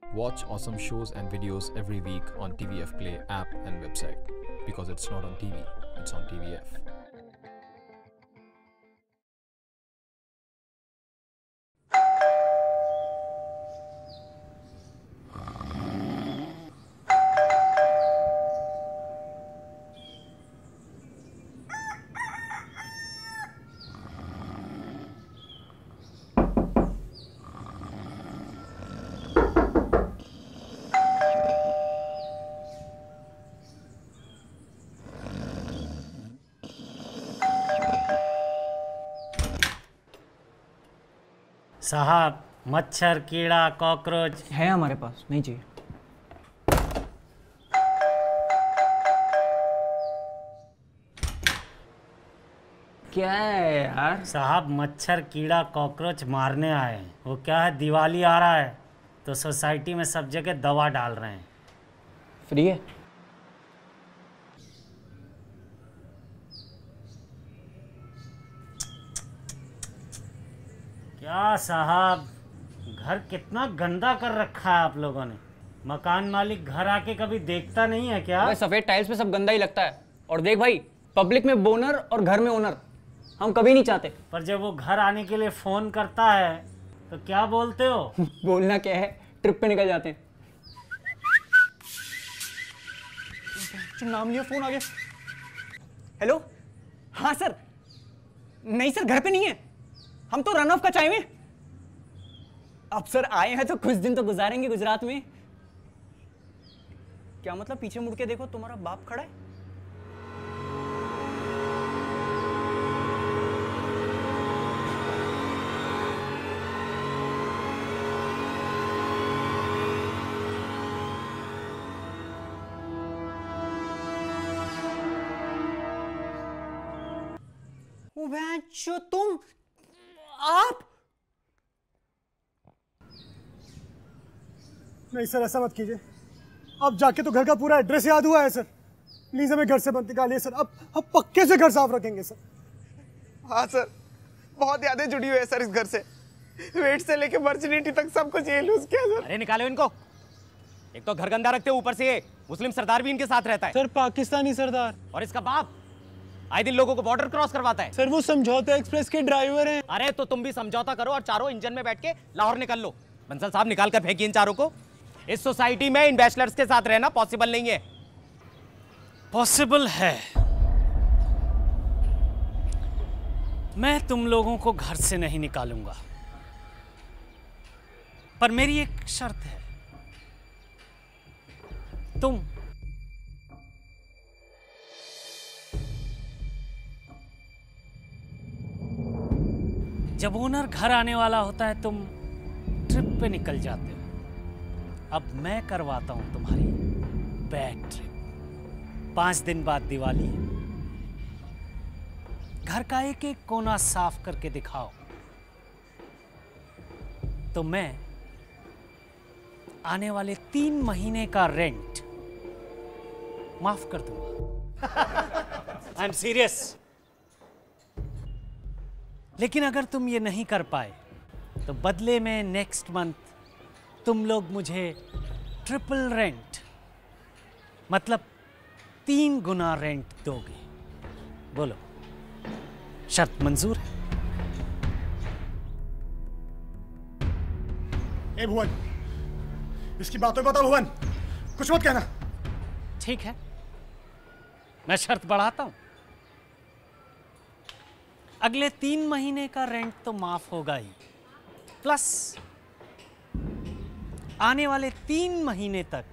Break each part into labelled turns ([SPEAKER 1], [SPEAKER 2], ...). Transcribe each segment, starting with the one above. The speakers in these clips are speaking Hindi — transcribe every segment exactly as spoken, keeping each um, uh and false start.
[SPEAKER 1] Watch awesome shows and videos every week on T V F Play app and website. Because it's not on T V, it's on T V F.
[SPEAKER 2] साहब, मच्छर, कीड़ा, कॉकरोच
[SPEAKER 3] है हमारे पास, नहीं चाहिए। क्या है यार?
[SPEAKER 2] साहब, मच्छर, कीड़ा, कॉकरोच मारने आए हैं। वो क्या है, दिवाली आ रहा है तो सोसाइटी में सब जगह दवा डाल रहे हैं।
[SPEAKER 3] फ्री है?
[SPEAKER 2] क्या साहब, घर कितना गंदा कर रखा है आप लोगों ने। मकान मालिक घर आके कभी देखता नहीं है क्या?
[SPEAKER 3] भाई सफेद टाइल्स पे सब गंदा ही लगता है। और देख भाई, पब्लिक में बोनर और घर में ओनर हम कभी नहीं चाहते।
[SPEAKER 2] पर जब वो घर आने के लिए फोन करता है तो क्या बोलते हो?
[SPEAKER 3] बोलना क्या है, ट्रिप पे निकल जाते हैं। नाम लिया, फोन आ गया। हेलो, हाँ सर। नहीं सर, घर पे नहीं है, हम तो रन ऑफ का चाय में। अब सर आए हैं तो कुछ दिन तो गुजारेंगे गुजरात में। क्या मतलब? पीछे मुड़ के देखो, तुम्हारा बाप खड़ा है। ओ जो तुम, आप?
[SPEAKER 4] नहीं सर, ऐसा मत कीजिए। अब जाके तो घर का पूरा एड्रेस याद हुआ है सर। प्लीज हमें घर से मत निकालिए सर। अब अब पक्के से घर साफ रखेंगे सर।
[SPEAKER 5] हाँ सर, बहुत यादें जुड़ी हुई है सर इस घर से। वेट से लेके वर्जिनिटी तक सब कुछ ये लूज किया सर।
[SPEAKER 6] अरे निकालो इनको। एक तो घर गंदा रखते हो, ऊपर से ये मुस्लिम सरदार भी इनके साथ रहता है।
[SPEAKER 7] सर पाकिस्तानी सरदार।
[SPEAKER 6] और इसका बाप आए दिन लोगों को बॉर्डर क्रॉस करवाता है।
[SPEAKER 7] सर वो समझौता एक्सप्रेस के ड्राइवर हैं।
[SPEAKER 6] अरे तो तुम भी समझौता करो और चारों इंजन में बैठ के लाहौर निकल लो। बंसल साहब, निकाल कर फेंकिए इन चारों को। इस सोसाइटी में इन बैचलर्स के साथ रहना पॉसिबल नहीं है।
[SPEAKER 2] पॉसिबल है। मैं तुम लोगों को घर से नहीं निकालूंगा, पर मेरी एक शर्त है। तुम जब ओनर घर आने वाला होता है तुम ट्रिप पे निकल जाते हो। अब मैं करवाता हूं तुम्हारी बैड ट्रिप। पांच दिन बाद दिवाली है। घर का एक एक कोना साफ करके दिखाओ तो मैं आने वाले तीन महीने का रेंट माफ कर दूंगा। I am serious. लेकिन अगर तुम ये नहीं कर पाए तो बदले में नेक्स्ट मंथ तुम लोग मुझे ट्रिपल रेंट, मतलब तीन गुना रेंट दोगे। बोलो, शर्त मंजूर है?
[SPEAKER 4] ए भुवन, इसकी बातों बता भुवन, कुछ मत कहना।
[SPEAKER 2] ठीक है, मैं शर्त बढ़ाता हूं। अगले तीन महीने का रेंट तो माफ होगा ही, प्लस आने वाले तीन महीने तक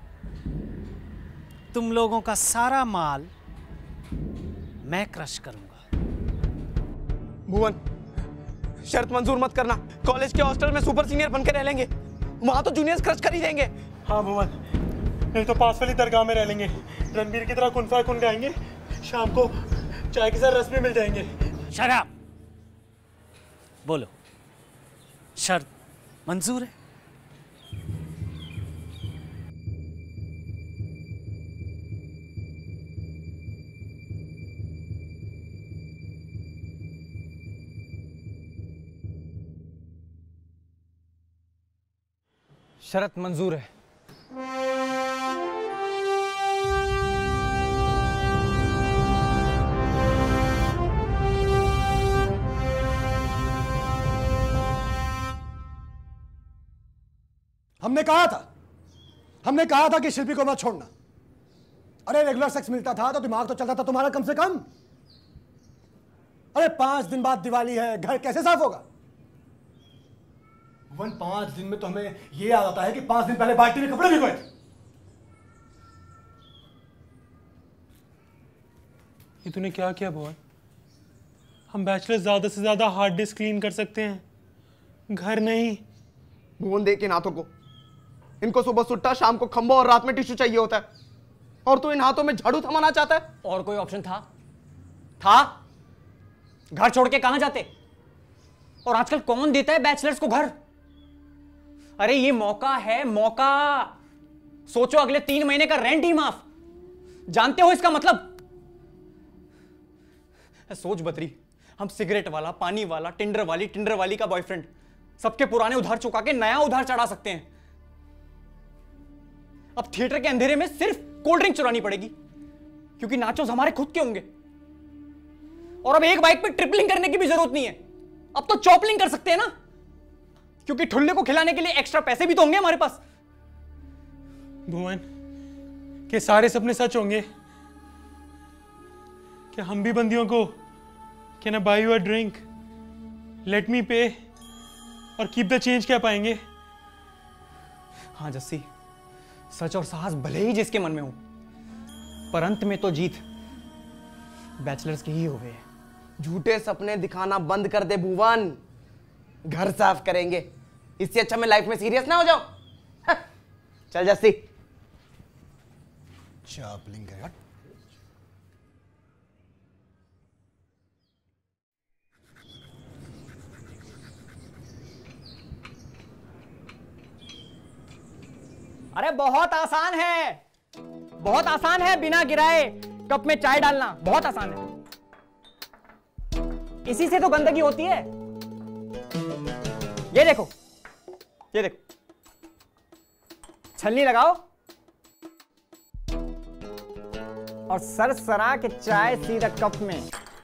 [SPEAKER 2] तुम लोगों का सारा माल मैं क्रश करूंगा।
[SPEAKER 5] भुवन, शर्त मंजूर मत करना। कॉलेज के हॉस्टल में सुपर सीनियर बनकर रह लेंगे, वहां तो जूनियर्स क्रश कर ही देंगे।
[SPEAKER 4] हाँ भुवन, नहीं तो पास वाली दरगाह में रह लेंगे। रणबीर की तरह कुनफा कुन गाएंगे, शाम को चाय के साथ रस भी मिल जाएंगे।
[SPEAKER 2] शराब। बोलो, शर्त मंजूर है?
[SPEAKER 3] शर्त मंजूर है।
[SPEAKER 4] हमने कहा था हमने कहा था कि शिल्पी को मत छोड़ना। अरे रेगुलर सेक्स मिलता था तो दिमाग तो चलता था तुम्हारा कम से कम। अरे पांच दिन बाद दिवाली है, घर कैसे साफ होगा? वन पांच दिन में तो हमें यह याद आता है कि पांच दिन पहले बाल्टी में कपड़े भिगोए थे।
[SPEAKER 7] ये तूने क्या किया भुवन? हम बैचलर्स ज्यादा से ज्यादा हार्ड डिस्क क्लीन कर सकते हैं, घर नहीं।
[SPEAKER 5] भुवन देख इन हाथों को, इनको सुबह सुट्टा, शाम को खंबा और रात में टिश्यू चाहिए होता है, और तू इन हाथों में झाड़ू थमाना चाहता है।
[SPEAKER 3] और कोई ऑप्शन था? था? घर छोड़ के कहां जाते? और आजकल कौन देता है बैचलर्स को घर? अरे ये मौका है, मौका। सोचो अगले तीन महीने का रेंट ही माफ। जानते हो इसका मतलब? सोच बतरी, हम सिगरेट वाला, पानी वाला, टिंडर वाली, टिंडर वाली का बॉयफ्रेंड, सबके पुराने उधार चुका के नया उधार चढ़ा सकते हैं। अब थिएटर के अंधेरे में सिर्फ कोल्ड ड्रिंक चुरानी पड़ेगी, क्योंकि नाचोस हमारे खुद के होंगे। और अब एक बाइक पे ट्रिपलिंग करने की भी जरूरत नहीं है, अब तो चॉपलिंग कर सकते हैं ना, क्योंकि ठुल्ले को खिलाने के लिए एक्स्ट्रा पैसे भी तो होंगे हमारे पास।
[SPEAKER 7] भुवन, के सारे सपने सच होंगे? क्या हम भी बंदियों को can I buy you a drink, let me pay और कीप द चेंज कह पाएंगे?
[SPEAKER 3] हाँ जस्सी, सच और साहस भले ही जिसके मन में हो, पर अंत में तो जीत बैचलर्स की ही हो गई है।
[SPEAKER 5] झूठे सपने दिखाना बंद कर दे भुवन, घर साफ करेंगे। इससे अच्छा मैं लाइफ में सीरियस ना हो जाऊं। चल जस्सी।
[SPEAKER 4] चॉपलिंग करेगा।
[SPEAKER 3] अरे बहुत आसान है, बहुत आसान है, बिना गिराए कप में चाय डालना बहुत आसान है। इसी से तो गंदगी होती है। ये देखो, ये देखो, छलनी लगाओ और सरसरा के चाय सीधा कप में।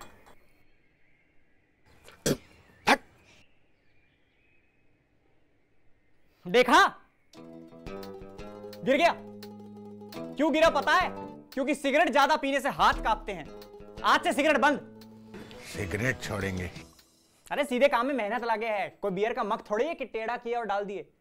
[SPEAKER 3] देखा? गिर गया। क्यों गिरा पता है? क्योंकि सिगरेट ज्यादा पीने से हाथ कांपते हैं। आज से सिगरेट बंद।
[SPEAKER 8] सिगरेट छोड़ेंगे?
[SPEAKER 3] अरे सीधे काम में मेहनत लगे है, कोई बियर का मग थोड़ी है कि टेढ़ा किया और डाल दिए।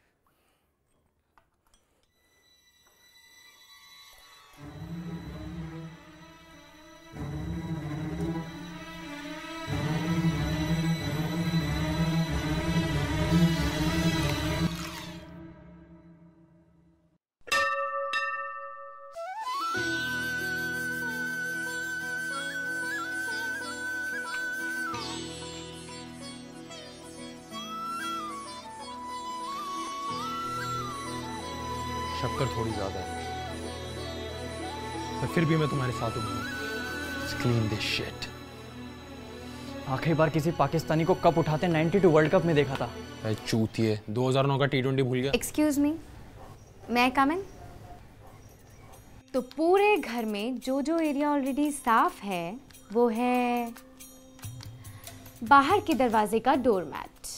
[SPEAKER 1] शक्कर थोड़ी ज्यादा है,
[SPEAKER 7] पर फिर भी मैं तुम्हारे साथ हूँ।
[SPEAKER 1] Clean this shit.
[SPEAKER 3] आखिरी बार किसी पाकिस्तानी को कप उठाते बानवे वर्ल्ड कप में देखा था।
[SPEAKER 1] चूतिए, दो हज़ार नौ का टी ट्वेंटी भूल गया।
[SPEAKER 9] एक्सक्यूज मी, मैं कम इन? तो पूरे घर में जो जो एरिया ऑलरेडी साफ है वो है बाहर के दरवाजे का डोरमैट।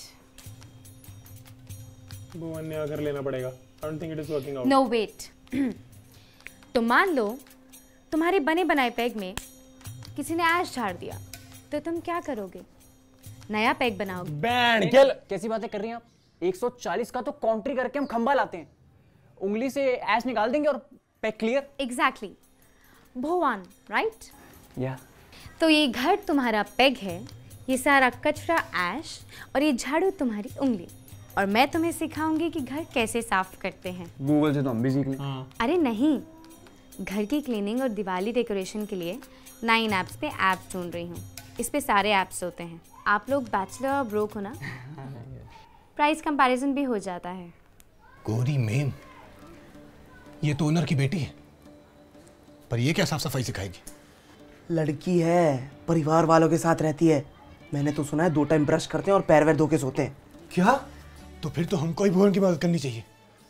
[SPEAKER 7] भुवन ने आकर लेना पड़ेगा। I don't think it is working out.
[SPEAKER 9] No wait. तो मान लो तुम्हारे बने बनाए पैग में किसी ने ऐश झाड़ दिया, तो तुम क्या करोगे? नया पैग बनाओगे?
[SPEAKER 3] बैंड किल। कैसी बातें कर रही हैं आप? एक सौ चालीस का तो काउंट्री करके हम खंबा लाते हैं, उंगली से ऐश निकाल देंगे और peg clear.
[SPEAKER 9] Exactly. Bhuvan, right?
[SPEAKER 3] या
[SPEAKER 9] तो ये घर तुम्हारा पैग है, ये सारा कचरा ऐश, और ये झाड़ू तुम्हारी उंगली, और मैं तुम्हें सिखाऊंगी कि घर कैसे साफ करते हैं।
[SPEAKER 3] गूगल से तो हम भी सीख लें।
[SPEAKER 7] हाँ।
[SPEAKER 9] अरे नहीं, घर की क्लीनिंग और दिवाली डेकोरेशन के लिए नाइन ऐप्स पे ऐप्स ढूंढ रही हूँ। इस पे सारे ऐप्स होते हैं। आप लोग बैचलर और ब्रोक हो ना, प्राइस कंपैरिजन भी हो जाता है।
[SPEAKER 8] गोरी मेम, ये तो ओनर की बेटी है, पर ये क्या साफ सफाई सिखाएगी?
[SPEAKER 5] लड़की है, परिवार वालों के साथ रहती है। मैंने तो सुना है दो टाइम ब्रश करते हैं और पैर वैर धो के सोते हैं।
[SPEAKER 8] क्या? तो फिर तो हमको ही भुवन की मदद करनी चाहिए।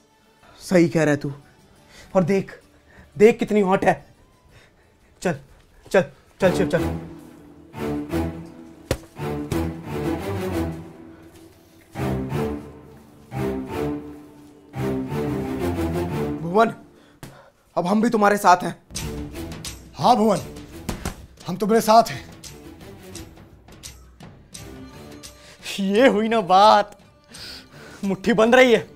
[SPEAKER 5] सही कह रहा है तू। और देख देख कितनी हॉट है। चल चल चल शिव चल। भुवन, अब हम भी तुम्हारे साथ हैं।
[SPEAKER 4] हाँ भुवन, हम तुम्हारे साथ हैं।
[SPEAKER 3] ये हुई ना बात, मुट्ठी बंध रही है।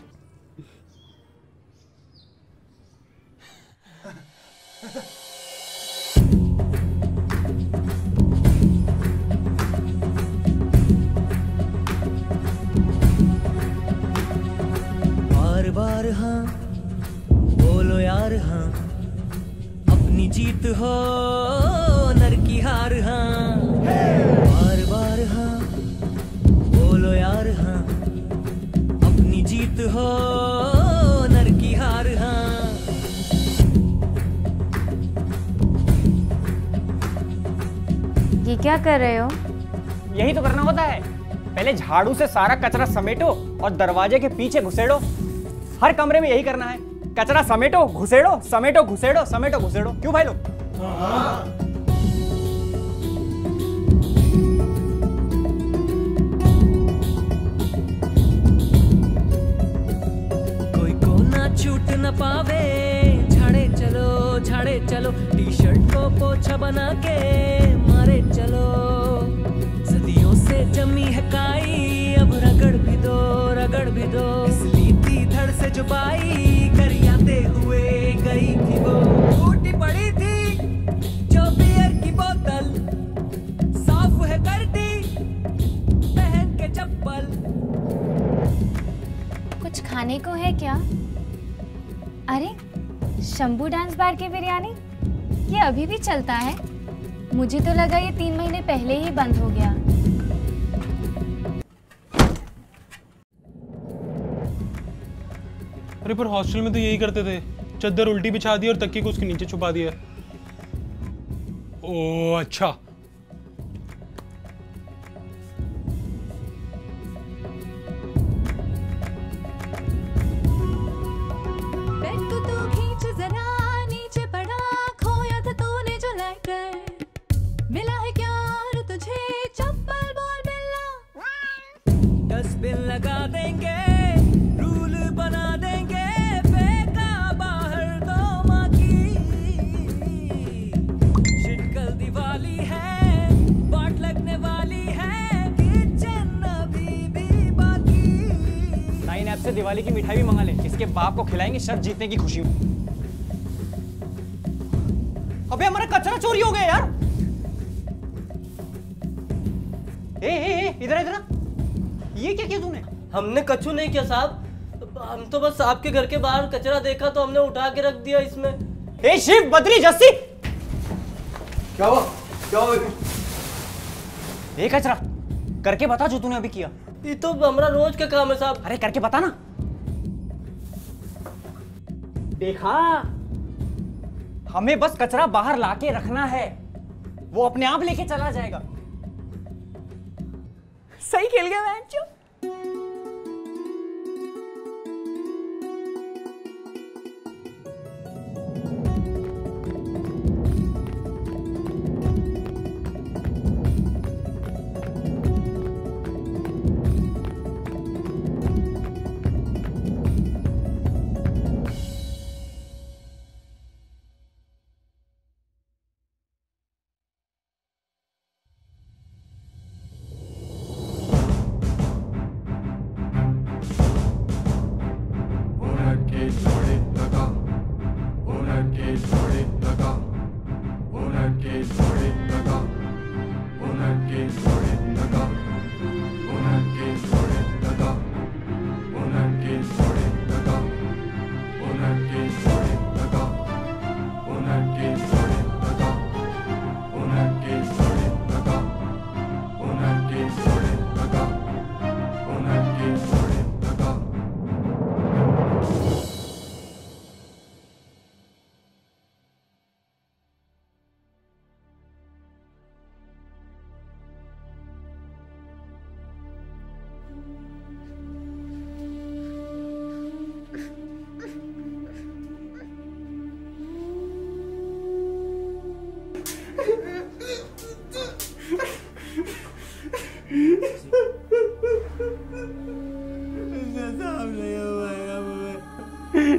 [SPEAKER 10] बार बार हाँ बोलो यार, हाँ अपनी जीत हो नर की हार, हाँ बार बार हाँ बोलो यार, हाँ अपनी जीत हो नर की हार, हाँ।
[SPEAKER 9] ये क्या कर रहे हो?
[SPEAKER 3] यही तो करना होता है, पहले झाड़ू से सारा कचरा समेटो और दरवाजे के पीछे घुसेड़ो। हर कमरे में यही करना है, कचरा समेटो घुसेड़ो, समेटो घुसेड़ो, समेटो घुसेड़ो। क्यों भाई लोग?
[SPEAKER 10] कोई को ना छूट न पावे, झाड़े चलो झाड़े चलो, टी शर्ट को पोछा बना के मारे चलो। सदियों से जमी है काई, अब रगड़ भी दो रगड़ भी दो। इसलिए थी धड़ से जुबाई करियाते हुए गई थी वो। टूटी पड़ी थी जो बियर की बोतल, साफ है कर दी पहन के चप्पल।
[SPEAKER 9] कुछ खाने को है क्या? अरे शंभू डांस बार की बिरयानी, ये अभी भी चलता है? मुझे तो लगा ये तीन महीने पहले ही बंद हो गया।
[SPEAKER 7] अरे पर हॉस्टल में तो यही करते थे, चद्दर उल्टी बिछा दी और तकिए को उसके नीचे छुपा दिया। ओह अच्छा।
[SPEAKER 11] बैठ तो तू खींच जरा नीचे पड़ा, खोया था तूने जो लाकर। मिला है क्या और तुझे चप्पल बोल मिला।
[SPEAKER 10] डस्टबिन लगा देंगे, रूल बना देंगे, फेंका बाहर दो माँ की। शिट कल दिवाली है, बाट लगने वाली है, किचन अभी भी बाकी।
[SPEAKER 3] नाइन ऐप से दिवाली की मिठाई भी मंगा ले, इसके बाप को खिलाएंगे शर्त जीतने की खुशी में। अबे हमारा कचरा चोरी हो गया यार। ए ए ए इधर इधर, ये क्या किया तूने?
[SPEAKER 10] हमने कछु नहीं किया साहब, हम तो बस आपके घर के बाहर कचरा देखा तो हमने उठा के रख दिया इसमें।
[SPEAKER 3] ए शिव बद्री जस्सी,
[SPEAKER 5] क्या हुआ क्या हुआ?
[SPEAKER 3] ए कचरा करके बता जो तूने अभी किया।
[SPEAKER 10] ये तो हमारा रोज का काम है साहब।
[SPEAKER 3] अरे करके बता ना। देखा, हमें बस कचरा बाहर लाके रखना है, वो अपने आप लेके चला जाएगा। सही खेल गया मैच।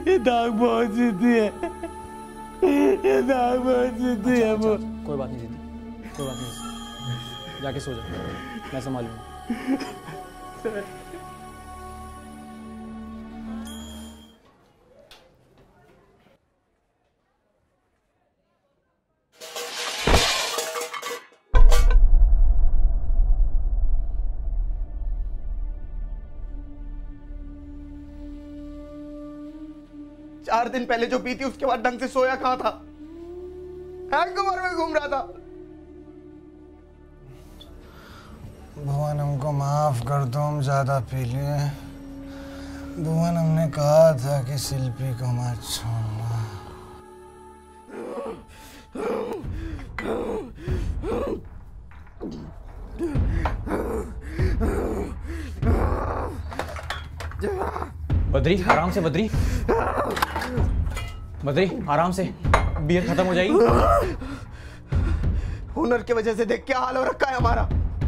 [SPEAKER 7] ये दाग बहुत सीधी है, ये दाग बहुत सीधी है। वो
[SPEAKER 3] कोई बात नहीं दीदी, कोई बात नहीं, जाके सो जा, मैं संभालूंगा।
[SPEAKER 5] चार दिन पहले जो पी थी उसके बाद ढंग से सोया कहां था, हैंगओवर में घूम रहा था।
[SPEAKER 12] भुवन हमको माफ कर दो, हम ज्यादा पी लिए। भुवन हमने कहा था कि शिल्पी को मत छोड़ना।
[SPEAKER 3] बद्री आराम से, बद्री बद्री आराम से, बियर खत्म हो जाएगी।
[SPEAKER 5] हुनर की वजह से देख क्या हाल हो रखा है हमारा।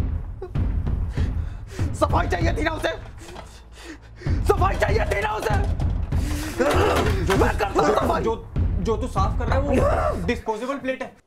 [SPEAKER 5] सफाई चाहिए थी ना उसे, सफाई चाहिए थी ना उसे। मैं करता हूं सफाई।
[SPEAKER 3] जो जो तू साफ कर रहा है वो डिस्पोजेबल प्लेट है।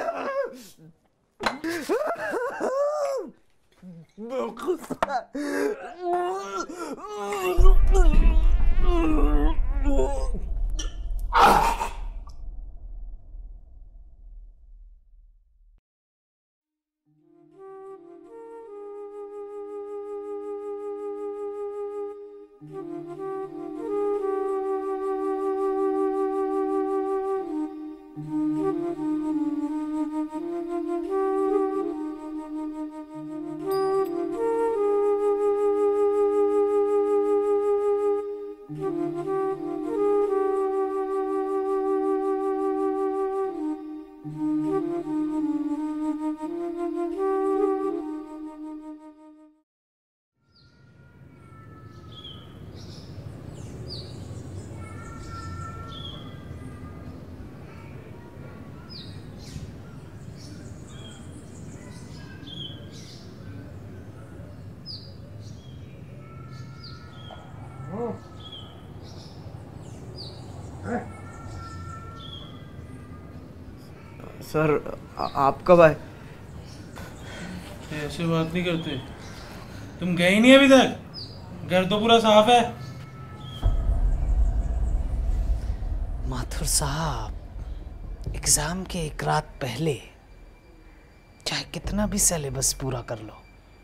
[SPEAKER 5] सर आ, आप कब आए?
[SPEAKER 7] ऐसे बात नहीं करते, तुम गए ही नहीं अभी तक, घर तो पूरा साफ है।
[SPEAKER 2] माथुर साहब, एग्जाम के एक रात पहले चाहे कितना भी सिलेबस पूरा कर लो,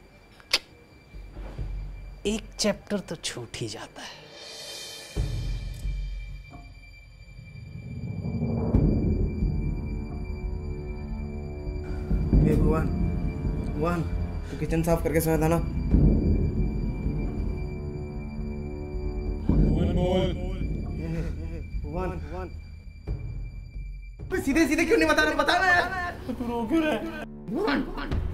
[SPEAKER 2] एक चैप्टर तो छूट ही जाता है।
[SPEAKER 5] ये भुवन, भुवन, तू किचन साफ करके सोया था ना?
[SPEAKER 7] भुवन बोल।
[SPEAKER 5] भुवन, भुवन, सीधे सीधे क्यों नहीं बता रहा? बता ना यार।
[SPEAKER 7] तू रो क्यों रहा है?
[SPEAKER 5] भुवन,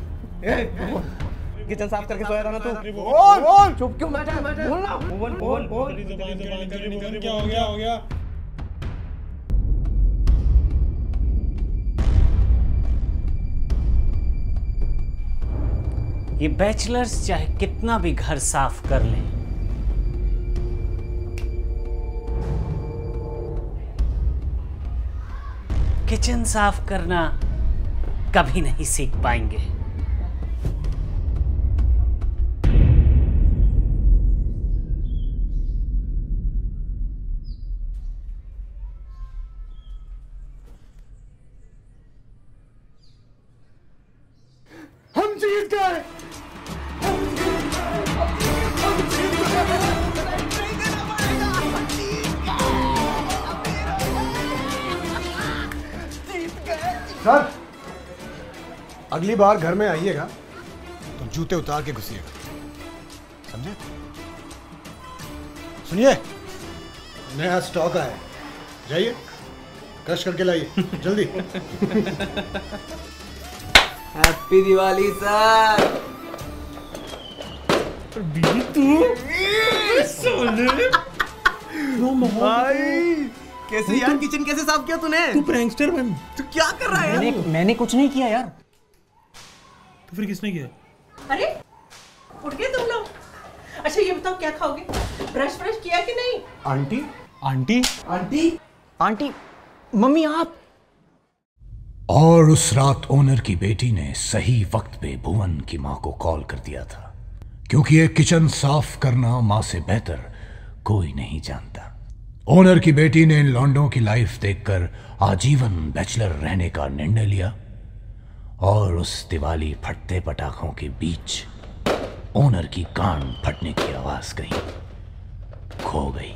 [SPEAKER 5] किचन साफ करके सोया था ना तू?
[SPEAKER 7] बोल बोल।
[SPEAKER 5] चुप क्यों बैठा है? बैठा बोल ना। भुवन, भुवन, बोल।
[SPEAKER 7] क्या हो गया? हो गया?
[SPEAKER 2] ये बैचलर्स चाहे कितना भी घर साफ कर लें, किचन साफ करना कभी नहीं सीख पाएंगे।
[SPEAKER 5] हम जीत गए।
[SPEAKER 8] सर, अगली बार घर में आइएगा तो जूते उतार के घुसिएगा, समझे? सुनिए, नया स्टॉक आया, जाइए क्रश करके लाइए जल्दी।
[SPEAKER 5] Happy Diwali sir.
[SPEAKER 7] बीबी तू सोले
[SPEAKER 5] भाई कैसे यार, किचन कैसे साफ किया तूने?
[SPEAKER 7] तू प्रैंकस्टर बन।
[SPEAKER 5] तू क्या कर रहा है?
[SPEAKER 3] मैंने मैंने कुछ नहीं किया यार।
[SPEAKER 7] तो फिर किसने किया?
[SPEAKER 13] अरे उठ गए तुम लोग? अच्छा ये बताओ क्या खाओगे? ब्रश ब्रश किया कि नहीं?
[SPEAKER 8] Aunty,
[SPEAKER 7] aunty
[SPEAKER 3] aunty aunty mummy आप।
[SPEAKER 13] और उस रात ओनर की बेटी ने सही वक्त पे भुवन की मां को कॉल कर दिया था, क्योंकि ये किचन साफ करना मां से बेहतर कोई नहीं जानता। ओनर की बेटी ने इन लौंडों की लाइफ देखकर आजीवन बैचलर रहने का निर्णय लिया और उस दिवाली फटते पटाखों के बीच ओनर की कान फटने की आवाज कहीं खो गई।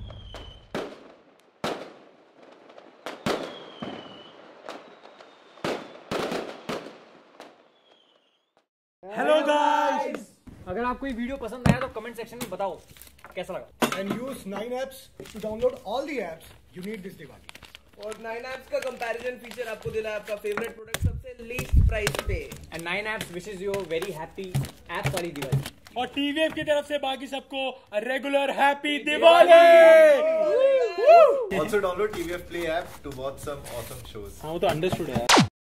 [SPEAKER 4] हेलो गाइस,
[SPEAKER 14] अगर आपको ये वीडियो पसंद आया तो कमेंट सेक्शन में बताओ कैसा लगा।
[SPEAKER 8] And use nine apps to download all the apps you need this Diwali.
[SPEAKER 5] और नाइन एप्स का कंपैरिजन फीचर आपको दिला है आपका फेवरेट प्रोडक्ट सबसे लीस्ट प्राइस पे।
[SPEAKER 14] And nine apps wishes you very happy apps वाली दिवाली।
[SPEAKER 7] और टीवीएफ की तरफ से बाकी सबको regular happy Diwali.
[SPEAKER 15] Also download T V F Play app to watch some awesome shows.
[SPEAKER 7] हाँ वो तो अंडरस्टूड है।